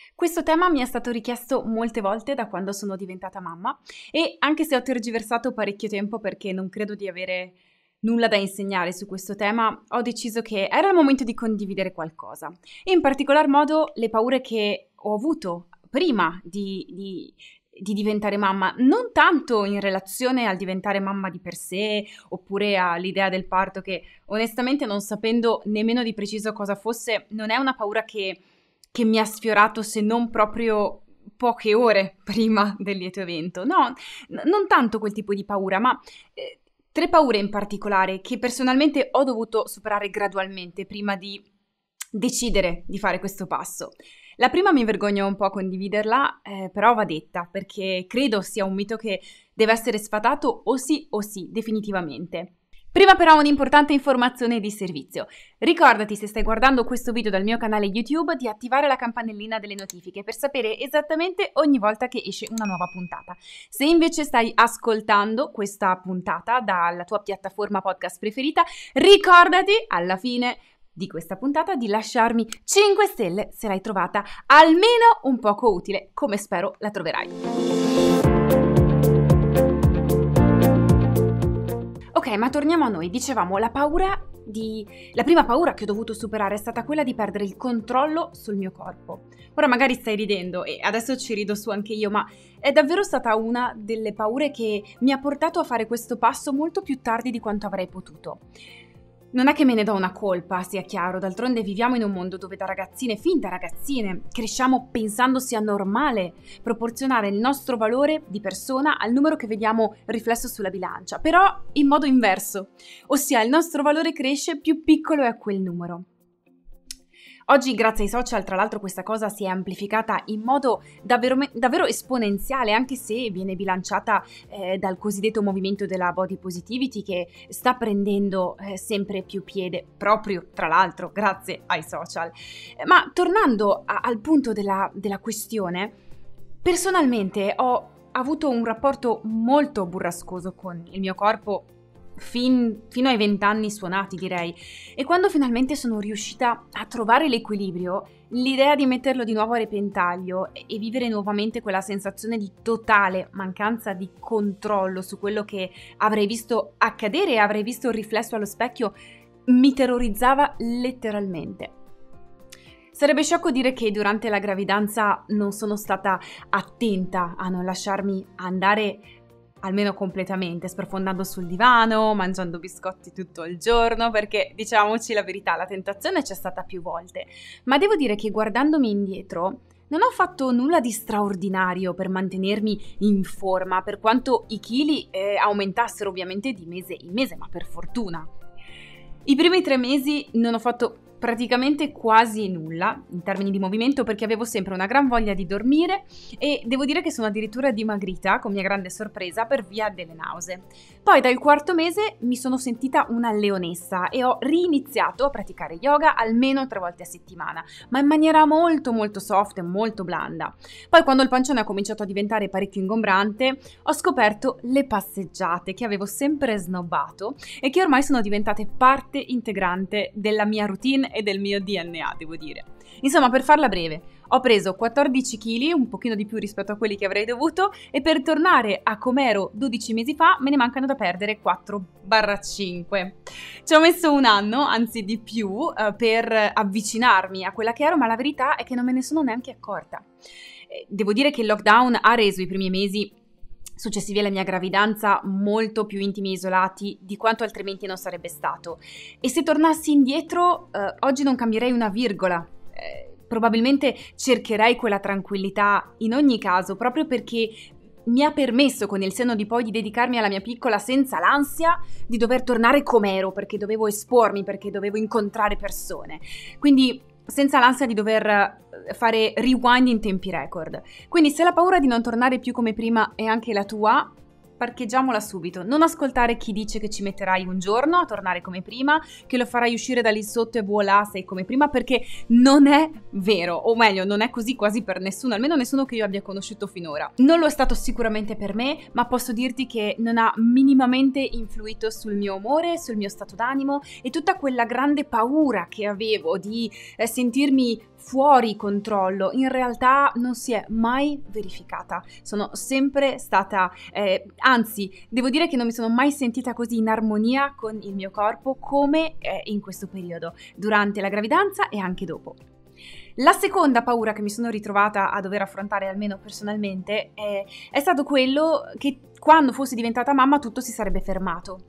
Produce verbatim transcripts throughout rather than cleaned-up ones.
Questo tema mi è stato richiesto molte volte da quando sono diventata mamma e anche se ho tergiversato parecchio tempo perché non credo di avere nulla da insegnare su questo tema, ho deciso che era il momento di condividere qualcosa. E in particolar modo le paure che ho avuto prima di, di, di diventare mamma, non tanto in relazione al diventare mamma di per sé oppure all'idea del parto che onestamente non sapendo nemmeno di preciso cosa fosse, non è una paura che che mi ha sfiorato se non proprio poche ore prima del lieto evento. No, n- non tanto quel tipo di paura, ma eh, tre paure in particolare che personalmente ho dovuto superare gradualmente prima di decidere di fare questo passo. La prima mi vergogno un po' a condividerla, eh, però va detta, perché credo sia un mito che deve essere sfatato o sì o sì, definitivamente. Prima però un'importante informazione di servizio. Ricordati, se stai guardando questo video dal mio canale YouTube, di attivare la campanellina delle notifiche per sapere esattamente ogni volta che esce una nuova puntata. Se invece stai ascoltando questa puntata dalla tua piattaforma podcast preferita, ricordati alla fine di questa puntata di lasciarmi cinque stelle se l'hai trovata almeno un poco utile, come spero la troverai. Ok, ma torniamo a noi. Dicevamo, la paura di... la prima paura che ho dovuto superare è stata quella di perdere il controllo sul mio corpo. Ora magari stai ridendo e adesso ci rido su anche io, ma è davvero stata una delle paure che mi ha portato a fare questo passo molto più tardi di quanto avrei potuto. Non è che me ne do una colpa, sia chiaro, d'altronde viviamo in un mondo dove da ragazzine, fin da ragazzine, cresciamo pensando sia normale proporzionare il nostro valore di persona al numero che vediamo riflesso sulla bilancia, però in modo inverso, ossia il nostro valore cresce più piccolo è quel numero. Oggi, grazie ai social, tra l'altro, questa cosa si è amplificata in modo davvero, davvero esponenziale, anche se viene bilanciata eh, dal cosiddetto movimento della body positivity che sta prendendo eh, sempre più piede, proprio, tra l'altro, grazie ai social. Ma tornando a, al punto della, della questione, personalmente ho avuto un rapporto molto burrascoso con il mio corpo Fin, fino ai vent'anni suonati, direi, e quando finalmente sono riuscita a trovare l'equilibrio, l'idea di metterlo di nuovo a repentaglio e, e vivere nuovamente quella sensazione di totale mancanza di controllo su quello che avrei visto accadere e avrei visto il riflesso allo specchio mi terrorizzava letteralmente. Sarebbe sciocco dire che durante la gravidanza non sono stata attenta a non lasciarmi andare almeno completamente, sprofondando sul divano, mangiando biscotti tutto il giorno, perché diciamoci la verità, la tentazione c'è stata più volte, ma devo dire che guardandomi indietro non ho fatto nulla di straordinario per mantenermi in forma, per quanto i chili eh, aumentassero ovviamente di mese in mese, ma per fortuna. I primi tre mesi non ho fatto praticamente quasi nulla in termini di movimento perché avevo sempre una gran voglia di dormire e devo dire che sono addirittura dimagrita con mia grande sorpresa per via delle nausee. Poi dal quarto mese mi sono sentita una leonessa e ho riniziato a praticare yoga almeno tre volte a settimana, ma in maniera molto molto soft e molto blanda. Poi quando il pancione ha cominciato a diventare parecchio ingombrante ho scoperto le passeggiate che avevo sempre snobbato e che ormai sono diventate parte integrante della mia routine e del mio D N A, devo dire. Insomma, per farla breve, ho preso quattordici chili, un pochino di più rispetto a quelli che avrei dovuto, e per tornare a com'ero dodici mesi fa me ne mancano da perdere quattro cinque. Ci ho messo un anno, anzi di più, uh, per avvicinarmi a quella che ero, ma la verità è che non me ne sono neanche accorta. Eh, devo dire che il lockdown ha reso i primi mesi successivi alla mia gravidanza molto più intimi e isolati di quanto altrimenti non sarebbe stato. E se tornassi indietro, eh, oggi non cambierei una virgola. Eh, probabilmente cercherei quella tranquillità in ogni caso, proprio perché mi ha permesso con il senno di poi di dedicarmi alla mia piccola senza l'ansia di dover tornare com'ero, perché dovevo espormi, perché dovevo incontrare persone. Quindi senza l'ansia di dover fare rewind in tempi record. Quindi se la paura di non tornare più come prima è anche la tua, parcheggiamola subito. Non ascoltare chi dice che ci metterai un giorno a tornare come prima, che lo farai uscire da lì sotto e voilà, sei come prima, perché non è vero, o meglio, non è così quasi per nessuno, almeno nessuno che io abbia conosciuto finora. Non lo è stato sicuramente per me, ma posso dirti che non ha minimamente influito sul mio umore, sul mio stato d'animo e tutta quella grande paura che avevo di eh, sentirmi fuori controllo in realtà non si è mai verificata. Sono sempre stata, eh, anzi, devo dire che non mi sono mai sentita così in armonia con il mio corpo come eh, in questo periodo, durante la gravidanza e anche dopo. La seconda paura che mi sono ritrovata a dover affrontare, almeno personalmente, è, è stato quello che quando fossi diventata mamma tutto si sarebbe fermato.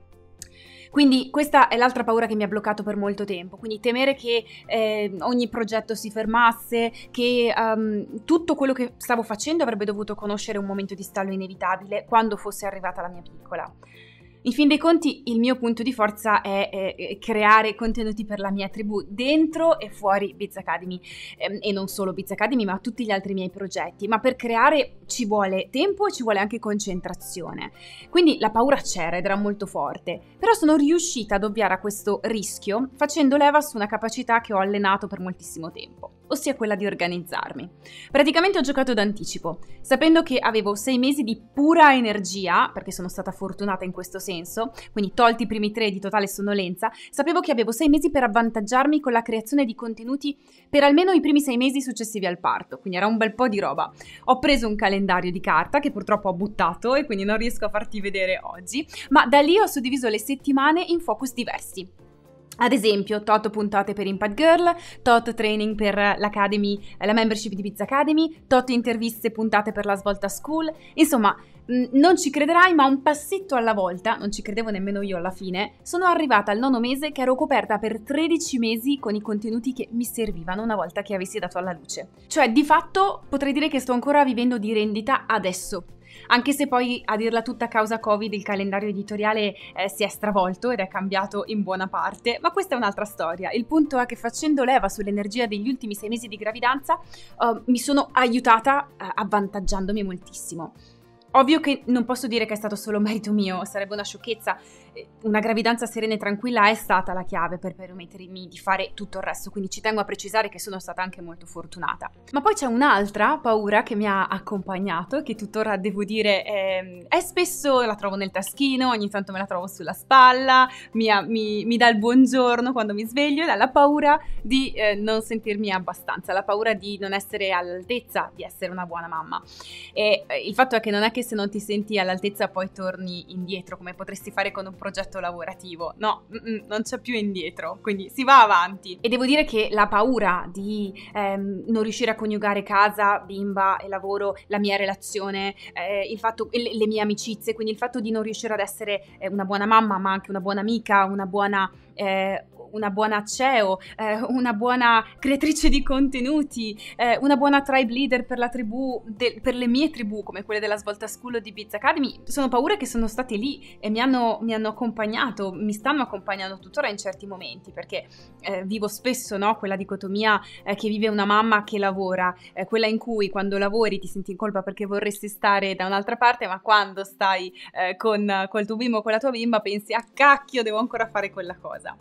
Quindi questa è l'altra paura che mi ha bloccato per molto tempo, quindi temere che eh, ogni progetto si fermasse, che um, tutto quello che stavo facendo avrebbe dovuto conoscere un momento di stallo inevitabile quando fosse arrivata la mia piccola. In fin dei conti il mio punto di forza è, è, è creare contenuti per la mia tribù dentro e fuori Biz Academy, ehm, e non solo Biz Academy ma tutti gli altri miei progetti, ma per creare ci vuole tempo e ci vuole anche concentrazione, quindi la paura c'era ed era molto forte, però sono riuscita ad ovviare a questo rischio facendo leva su una capacità che ho allenato per moltissimo tempo, ossia quella di organizzarmi. Praticamente ho giocato d'anticipo, sapendo che avevo sei mesi di pura energia, perché sono stata fortunata in questo senso, quindi tolti i primi tre di totale sonnolenza, sapevo che avevo sei mesi per avvantaggiarmi con la creazione di contenuti per almeno i primi sei mesi successivi al parto, quindi era un bel po' di roba. Ho preso un calendario di carta che purtroppo ho buttato e quindi non riesco a farti vedere oggi, ma da lì ho suddiviso le settimane in focus diversi. Ad esempio, tot puntate per Impact Girl, tot training per l'Academy, la membership di Biz Academy, tot interviste puntate per la Svolta School. Insomma, mh, non ci crederai, ma un passetto alla volta, non ci credevo nemmeno io alla fine, sono arrivata al nono mese che ero coperta per tredici mesi con i contenuti che mi servivano una volta che avessi dato alla luce. Cioè, di fatto, potrei dire che sto ancora vivendo di rendita adesso. Anche se poi, a dirla tutta, a causa Covid il calendario editoriale eh, si è stravolto ed è cambiato in buona parte, ma questa è un'altra storia. Il punto è che facendo leva sull'energia degli ultimi sei mesi di gravidanza uh, mi sono aiutata uh, avvantaggiandomi moltissimo. Ovvio che non posso dire che è stato solo merito mio, sarebbe una sciocchezza. Una gravidanza serena e tranquilla è stata la chiave per permettermi di fare tutto il resto, quindi ci tengo a precisare che sono stata anche molto fortunata. Ma poi c'è un'altra paura che mi ha accompagnato, che tuttora devo dire è, è spesso la trovo nel taschino, ogni tanto me la trovo sulla spalla, mi, mi, mi dà il buongiorno quando mi sveglio, ed è la paura di eh, non sentirmi abbastanza, la paura di non essere all'altezza di essere una buona mamma. E eh, il fatto è che non è che se non ti senti all'altezza poi torni indietro come potresti fare con un progetto lavorativo, no, non c'è più indietro, quindi si va avanti. E devo dire che la paura di ehm, non riuscire a coniugare casa, bimba e lavoro, la mia relazione, eh, il fatto, le, le mie amicizie, quindi il fatto di non riuscire ad essere eh, una buona mamma ma anche una buona amica, una buona eh, una buona C E O, eh, una buona creatrice di contenuti, eh, una buona tribe leader per la tribù, de- per le mie tribù come quelle della Svolta School o di Biz Academy, sono paure che sono state lì e mi hanno, mi hanno accompagnato, mi stanno accompagnando tuttora in certi momenti, perché eh, vivo spesso, no, quella dicotomia eh, che vive una mamma che lavora, eh, quella in cui quando lavori ti senti in colpa perché vorresti stare da un'altra parte, ma quando stai eh, con col tuo bimbo o con la tua bimba pensi a cacchio, devo ancora fare quella cosa.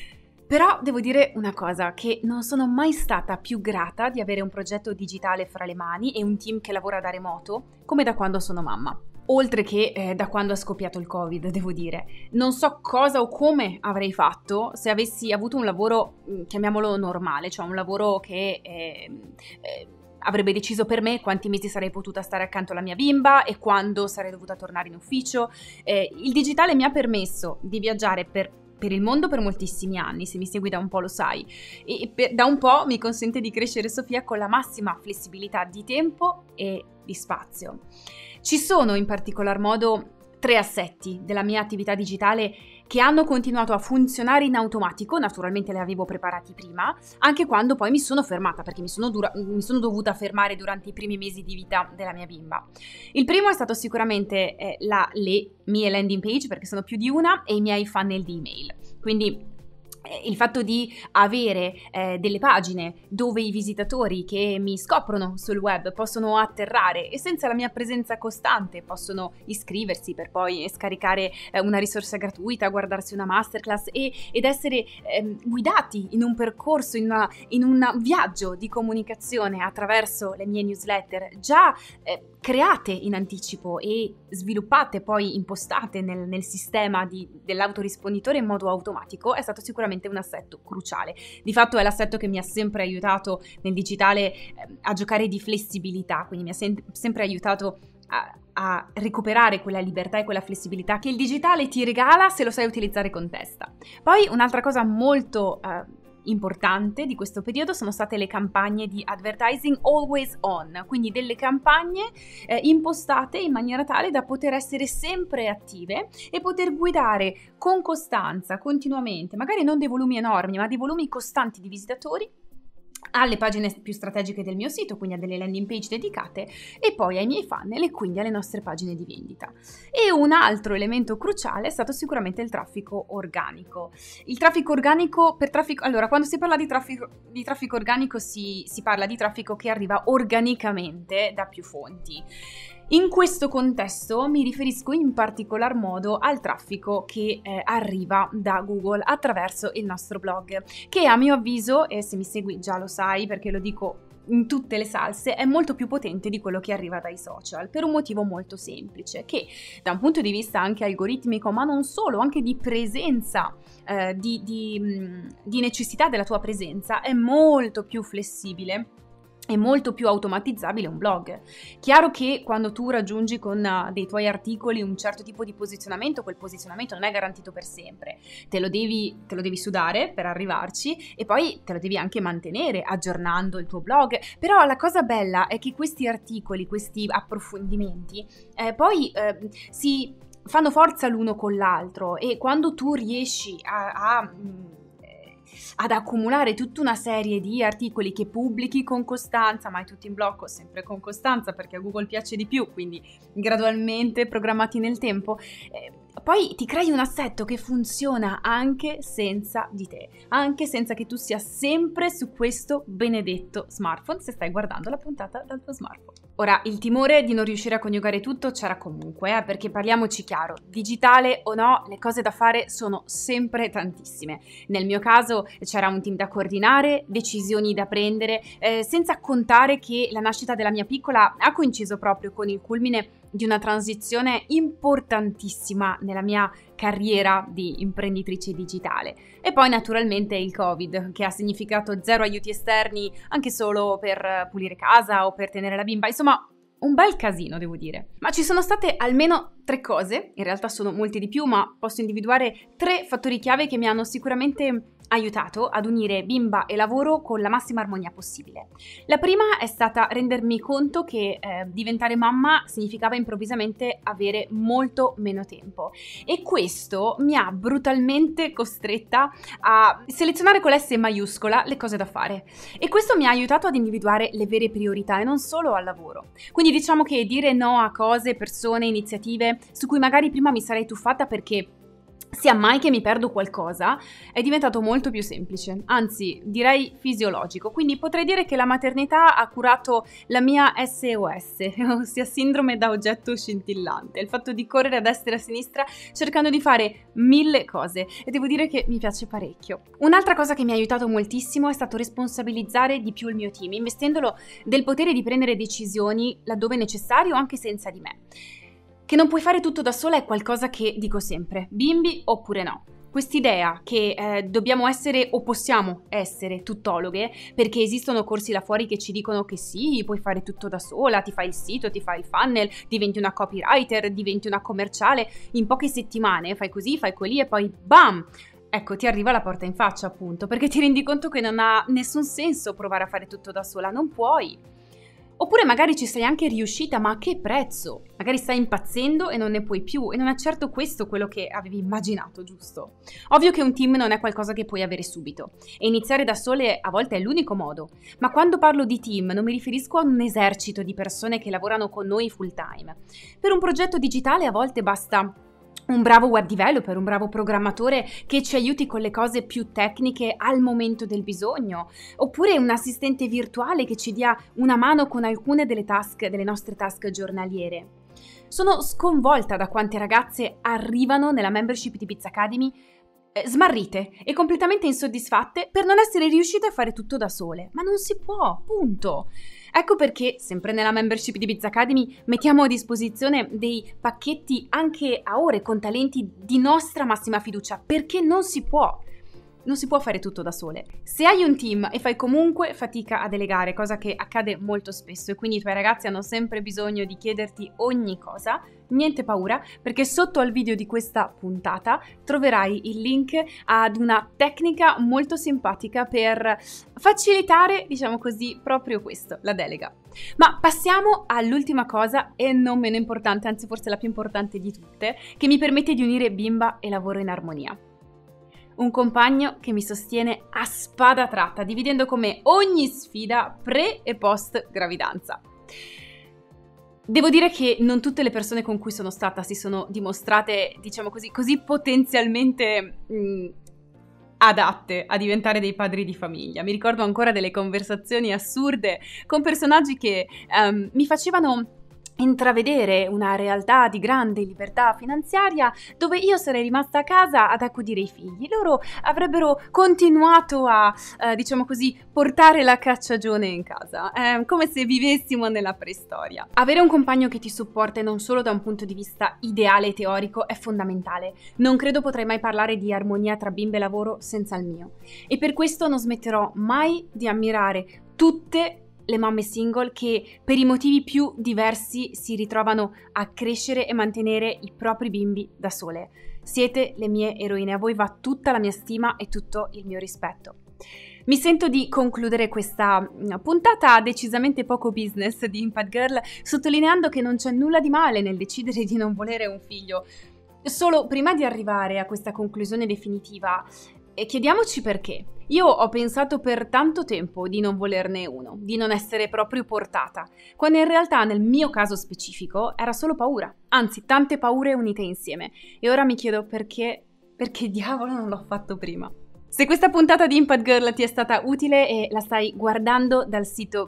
Però devo dire una cosa, che non sono mai stata più grata di avere un progetto digitale fra le mani e un team che lavora da remoto come da quando sono mamma. Oltre che eh, da quando è scoppiato il Covid, devo dire. Non so cosa o come avrei fatto se avessi avuto un lavoro, chiamiamolo normale, cioè un lavoro che eh, eh, avrebbe deciso per me quanti mesi sarei potuta stare accanto alla mia bimba e quando sarei dovuta tornare in ufficio. Eh, il digitale mi ha permesso di viaggiare per per il mondo per moltissimi anni, se mi segui da un po' lo sai, e per, da un po' mi consente di crescere Sofia con la massima flessibilità di tempo e di spazio. Ci sono in particolar modo tre assetti della mia attività digitale che hanno continuato a funzionare in automatico, naturalmente li avevo preparati prima, anche quando poi mi sono fermata, perché mi sono, dura- mi sono dovuta fermare durante i primi mesi di vita della mia bimba. Il primo è stato sicuramente eh, la, le mie landing page, perché sono più di una, e i miei funnel di email. Quindi il fatto di avere eh, delle pagine dove i visitatori che mi scoprono sul web possono atterrare e senza la mia presenza costante possono iscriversi per poi scaricare eh, una risorsa gratuita, guardarsi una masterclass e, ed essere eh, guidati in un percorso, in, una, in un viaggio di comunicazione attraverso le mie newsletter già eh, create in anticipo e sviluppate poi impostate nel, nel sistema di, dell'autorisponditore in modo automatico, è stato sicuramente sicuramente un assetto cruciale. Di fatto è l'assetto che mi ha sempre aiutato nel digitale eh, a giocare di flessibilità, quindi mi ha sem- sempre aiutato a, a recuperare quella libertà e quella flessibilità che il digitale ti regala se lo sai utilizzare con testa. Poi un'altra cosa molto eh, importante di questo periodo sono state le campagne di advertising always on, quindi delle campagne eh, impostate in maniera tale da poter essere sempre attive e poter guidare con costanza, continuamente, magari non dei volumi enormi, ma dei volumi costanti di visitatori alle pagine più strategiche del mio sito, quindi a delle landing page dedicate, e poi ai miei funnel e quindi alle nostre pagine di vendita. E un altro elemento cruciale è stato sicuramente il traffico organico. Il traffico organico, per traffico, allora quando si parla di traffico, di traffico organico si, si parla di traffico che arriva organicamente da più fonti. In questo contesto mi riferisco in particolar modo al traffico che eh, arriva da Google attraverso il nostro blog, che a mio avviso, e se mi segui già lo sai perché lo dico in tutte le salse, è molto più potente di quello che arriva dai social, per un motivo molto semplice, che da un punto di vista anche algoritmico, ma non solo, anche di presenza, eh, di, di, di necessità della tua presenza, è molto più flessibile. È molto più automatizzabile un blog. Chiaro che quando tu raggiungi con uh, dei tuoi articoli un certo tipo di posizionamento, quel posizionamento non è garantito per sempre. Te lo devi, te lo devi sudare per arrivarci e poi te lo devi anche mantenere aggiornando il tuo blog. Però la cosa bella è che questi articoli, questi approfondimenti, eh, poi eh, si fanno forza l'uno con l'altro, e quando tu riesci a... a ad accumulare tutta una serie di articoli che pubblichi con costanza, mai tutti in blocco, sempre con costanza perché a Google piace di più, quindi gradualmente programmati nel tempo, eh, poi ti crei un assetto che funziona anche senza di te, anche senza che tu sia sempre su questo benedetto smartphone se stai guardando la puntata dal tuo smartphone. Ora, il timore di non riuscire a coniugare tutto c'era comunque, eh, perché parliamoci chiaro, digitale o no, le cose da fare sono sempre tantissime. Nel mio caso c'era un team da coordinare, decisioni da prendere, eh, senza contare che la nascita della mia piccola ha coinciso proprio con il culmine di una transizione importantissima nella mia carriera di imprenditrice digitale. E poi naturalmente il Covid, che ha significato zero aiuti esterni anche solo per pulire casa o per tenere la bimba, insomma un bel casino, devo dire. Ma ci sono state almeno tre cose, in realtà sono molte di più, ma posso individuare tre fattori chiave che mi hanno sicuramente aiutato ad unire bimba e lavoro con la massima armonia possibile. La prima è stata rendermi conto che eh, diventare mamma significava improvvisamente avere molto meno tempo, e questo mi ha brutalmente costretta a selezionare con l'S maiuscola le cose da fare, e questo mi ha aiutato ad individuare le vere priorità e non solo al lavoro. Quindi diciamo che dire no a cose, persone, iniziative su cui magari prima mi sarei tuffata perché sia mai che mi perdo qualcosa, è diventato molto più semplice, anzi direi fisiologico. Quindi potrei dire che la maternità ha curato la mia S O S, ossia sindrome da oggetto scintillante, il fatto di correre a destra e a sinistra cercando di fare mille cose, e devo dire che mi piace parecchio. Un'altra cosa che mi ha aiutato moltissimo è stato responsabilizzare di più il mio team, investendolo del potere di prendere decisioni laddove necessario anche senza di me. Che non puoi fare tutto da sola è qualcosa che dico sempre, bimbi oppure no. Quest'idea che eh, dobbiamo essere o possiamo essere tuttologhe, perché esistono corsi là fuori che ci dicono che sì, puoi fare tutto da sola, ti fai il sito, ti fai il funnel, diventi una copywriter, diventi una commerciale, in poche settimane fai così, fai quelli e poi bam! Ecco, ti arriva la porta in faccia, appunto, perché ti rendi conto che non ha nessun senso provare a fare tutto da sola, non puoi. Oppure magari ci sei anche riuscita, ma a che prezzo? Magari stai impazzendo e non ne puoi più, e non è certo questo quello che avevi immaginato, giusto? Ovvio che un team non è qualcosa che puoi avere subito, e iniziare da sole a volte è l'unico modo, ma quando parlo di team non mi riferisco a un esercito di persone che lavorano con noi full time. Per un progetto digitale a volte basta un bravo web developer, un bravo programmatore che ci aiuti con le cose più tecniche al momento del bisogno, oppure un assistente virtuale che ci dia una mano con alcune delle task, delle nostre task giornaliere. Sono sconvolta da quante ragazze arrivano nella membership di Biz Academy eh, smarrite e completamente insoddisfatte per non essere riuscite a fare tutto da sole, ma non si può, punto. Ecco perché, sempre nella membership di Biz Academy, mettiamo a disposizione dei pacchetti anche a ore con talenti di nostra massima fiducia, perché non si può. non si può fare tutto da sole. Se hai un team e fai comunque fatica a delegare, cosa che accade molto spesso e quindi i tuoi ragazzi hanno sempre bisogno di chiederti ogni cosa, niente paura, perché sotto al video di questa puntata troverai il link ad una tecnica molto simpatica per facilitare, diciamo così, proprio questo, la delega. Ma passiamo all'ultima cosa e non meno importante, anzi forse la più importante di tutte, che mi permette di unire bimba e lavoro in armonia. Un compagno che mi sostiene a spada tratta, dividendo con me ogni sfida pre e post gravidanza. Devo dire che non tutte le persone con cui sono stata si sono dimostrate, diciamo così, così potenzialmente mh, adatte a diventare dei padri di famiglia. Mi ricordo ancora delle conversazioni assurde con personaggi che um, mi facevano intravedere una realtà di grande libertà finanziaria dove io sarei rimasta a casa ad accudire i figli. Loro avrebbero continuato a, eh, diciamo così, portare la cacciagione in casa, eh, come se vivessimo nella preistoria. Avere un compagno che ti supporta non solo da un punto di vista ideale e teorico è fondamentale. Non credo potrei mai parlare di armonia tra bimbe e lavoro senza il mio. E per questo non smetterò mai di ammirare tutte le mamme single che per i motivi più diversi si ritrovano a crescere e mantenere i propri bimbi da sole. Siete le mie eroine, a voi va tutta la mia stima e tutto il mio rispetto. Mi sento di concludere questa puntata decisamente poco business di Impact Girl sottolineando che non c'è nulla di male nel decidere di non volere un figlio. Solo prima di arrivare a questa conclusione definitiva, chiediamoci perché. Io ho pensato per tanto tempo di non volerne uno, di non essere proprio portata, quando in realtà nel mio caso specifico era solo paura, anzi tante paure unite insieme. E ora mi chiedo perché, perché diavolo non l'ho fatto prima. Se questa puntata di Impact Girl ti è stata utile e la stai guardando dal sito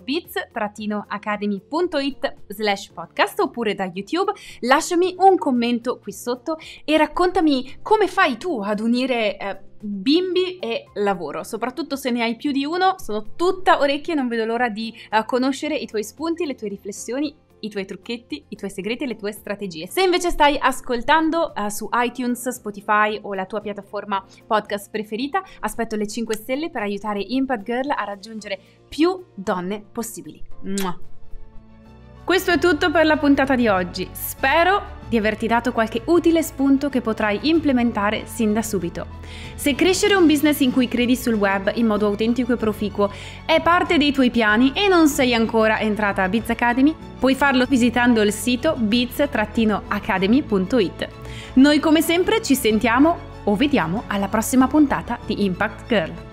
bits-academy.it slash podcast oppure da YouTube, lasciami un commento qui sotto e raccontami come fai tu ad unire eh, bimbi e lavoro, soprattutto se ne hai più di uno. Sono tutta orecchie e non vedo l'ora di uh, conoscere i tuoi spunti, le tue riflessioni, i tuoi trucchetti, i tuoi segreti e le tue strategie. Se invece stai ascoltando uh, su iTunes, Spotify o la tua piattaforma podcast preferita, aspetto le cinque stelle per aiutare Impact Girl a raggiungere più donne possibili. Mua. Questo è tutto per la puntata di oggi. Spero di averti dato qualche utile spunto che potrai implementare sin da subito. Se crescere un business in cui credi sul web in modo autentico e proficuo è parte dei tuoi piani e non sei ancora entrata a Bits Academy, puoi farlo visitando il sito bits-academy punto it. Noi come sempre ci sentiamo o vediamo alla prossima puntata di Impact Girl.